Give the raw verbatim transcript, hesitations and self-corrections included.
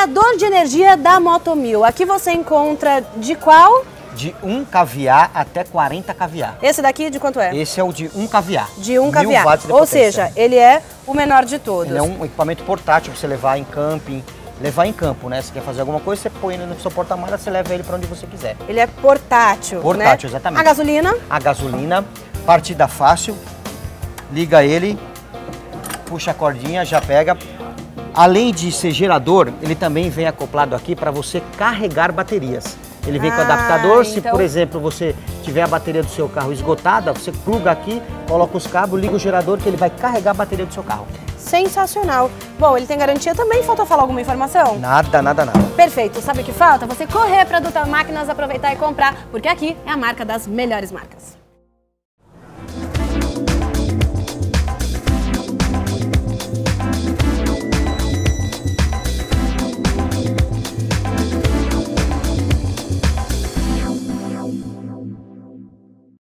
Gerador de energia da Motomil. Aqui você encontra de qual? De um kVA até quarenta kVA. Esse daqui de quanto é? Esse é o de um kVA. De um kVA. mil watts de Ou potência. seja, ele é o menor de todos. Ele é um equipamento portátil para você levar em camping, levar em campo, né? Se quer fazer alguma coisa, você põe ele no seu porta-mala, você leva ele para onde você quiser. Ele é portátil, Portátil, né? exatamente. A gasolina? A gasolina, partida fácil, liga ele, puxa a cordinha, já pega. Além de ser gerador, ele também vem acoplado aqui para você carregar baterias. Ele vem ah, com adaptador, se então... por exemplo você tiver a bateria do seu carro esgotada, você pluga aqui, coloca os cabos, liga o gerador que ele vai carregar a bateria do seu carro. Sensacional. Bom, ele tem garantia também, falta falar alguma informação? Nada, nada, nada. Perfeito. Sabe o que falta? Você correr para a Duta Máquinas, aproveitar e comprar, porque aqui é a marca das melhores marcas.